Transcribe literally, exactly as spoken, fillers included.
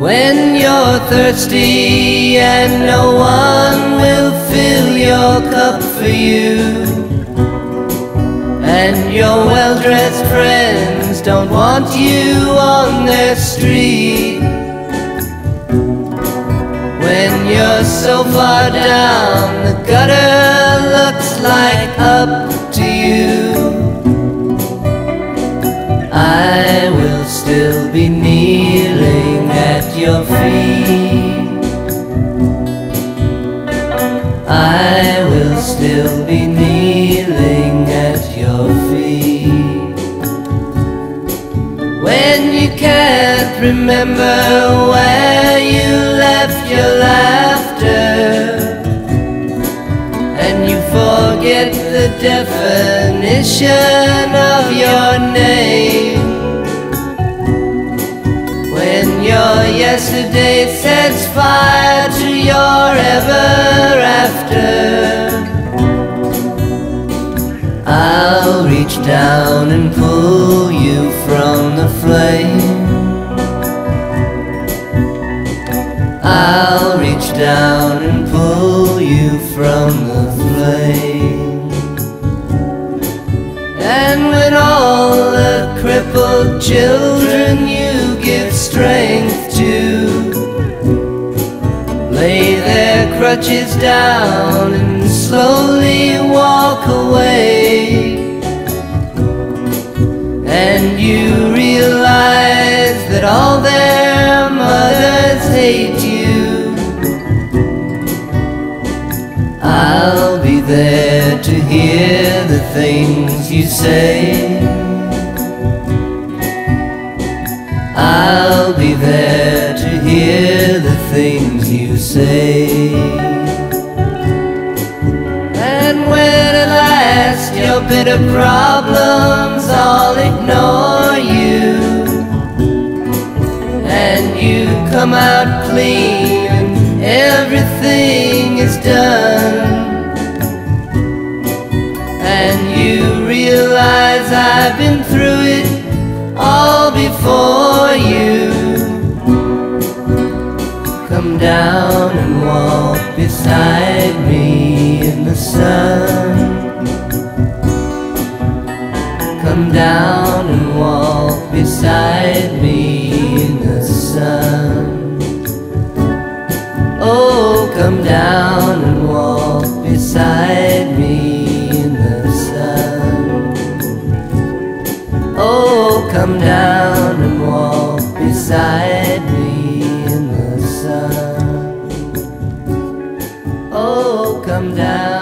When you're thirsty and no one will fill your cup for you, and your well-dressed friends don't want you on their street, when you're so far down the gutter looks like up to you, I will still be kneeling at your feet. I will still be kneeling at your feet. When you can't remember where you left your laughter, and you forget the definition of your name, when your yesterday sets fire to your ever after, I'll reach down and pull you from the flame. I'll reach down and pull you from the flame. And when all the crippled children you give strength to lay their crutches down and slowly walk away, and you realize that all their mothers hate you, I'll be there to hear the things you say. I'll be there to hear the things you say. And when at last your bitter problems all ignore you, and you come out clean and everything is done, and you realize I've been through it all before you, come down and walk beside me in the sun. Come down and walk beside me in the sun. Oh, come down and walk beside me in the sun. Oh, come down and walk beside me in the sun. Oh, come down.